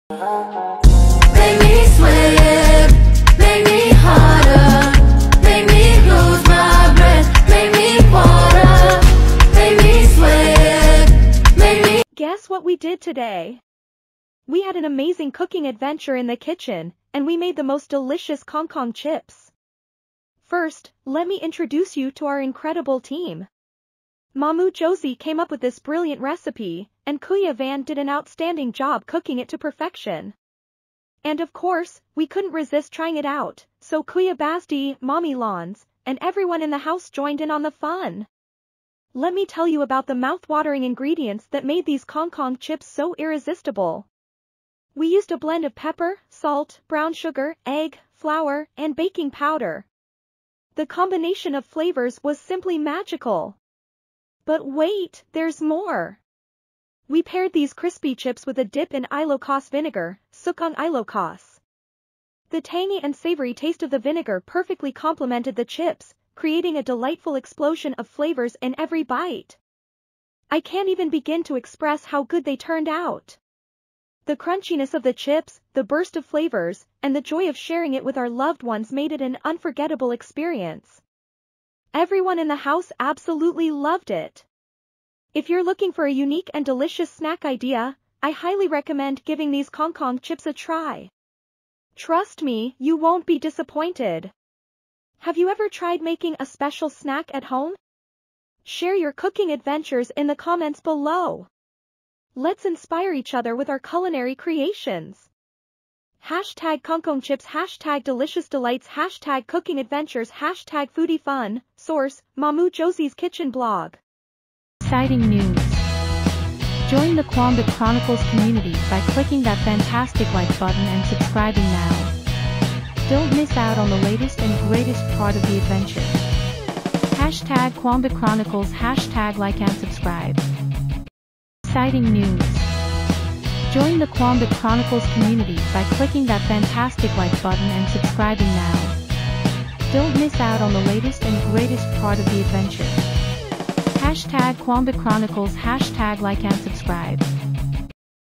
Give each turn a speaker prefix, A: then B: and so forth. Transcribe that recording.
A: Make me sweat, make me harder, make me lose my breath, make me water, make me sweat, make me...
B: Guess what we did today? We had an amazing cooking adventure in the kitchen, and we made the most delicious Kangkong chips. First, let me introduce you to our incredible team. Mamu Josie came up with this brilliant recipe, and Kuya Bhazty did an outstanding job cooking it to perfection. And of course, we couldn't resist trying it out, so Kuya Bhazty, Mommy Lonz, and everyone in the house joined in on the fun. Let me tell you about the mouth-watering ingredients that made these Kangkong chips so irresistible. We used a blend of pepper, salt, brown sugar, egg, flour, and baking powder. The combination of flavors was simply magical. But wait, there's more. We paired these crispy chips with a dip in Ilocos Vinegar, Sukang Ilocos. The tangy and savory taste of the vinegar perfectly complemented the chips, creating a delightful explosion of flavors in every bite. I can't even begin to express how good they turned out. The crunchiness of the chips, the burst of flavors, and the joy of sharing it with our loved ones made it an unforgettable experience. Everyone in the house absolutely loved it. If you're looking for a unique and delicious snack idea, I highly recommend giving these Kangkong chips a try. Trust me, you won't be disappointed. Have you ever tried making a special snack at home? Share your cooking adventures in the comments below. Let's inspire each other with our culinary creations. Hashtag Kangkong Chips, hashtag Delicious Delights, hashtag Cooking Adventures, hashtag Foodie Fun. Source, Mamu Josie's Kitchen Blog.
C: Exciting news! Join the Quambit Chronicles community by clicking that fantastic like button and subscribing now. Don't miss out on the latest and greatest part of the adventure. Hashtag Quambit Chronicles, hashtag like and subscribe. Exciting news! Join the Quambit Chronicles community by clicking that fantastic like button and subscribing now. Don't miss out on the latest and greatest part of the adventure. Hashtag Quambit Chronicles, hashtag like and subscribe.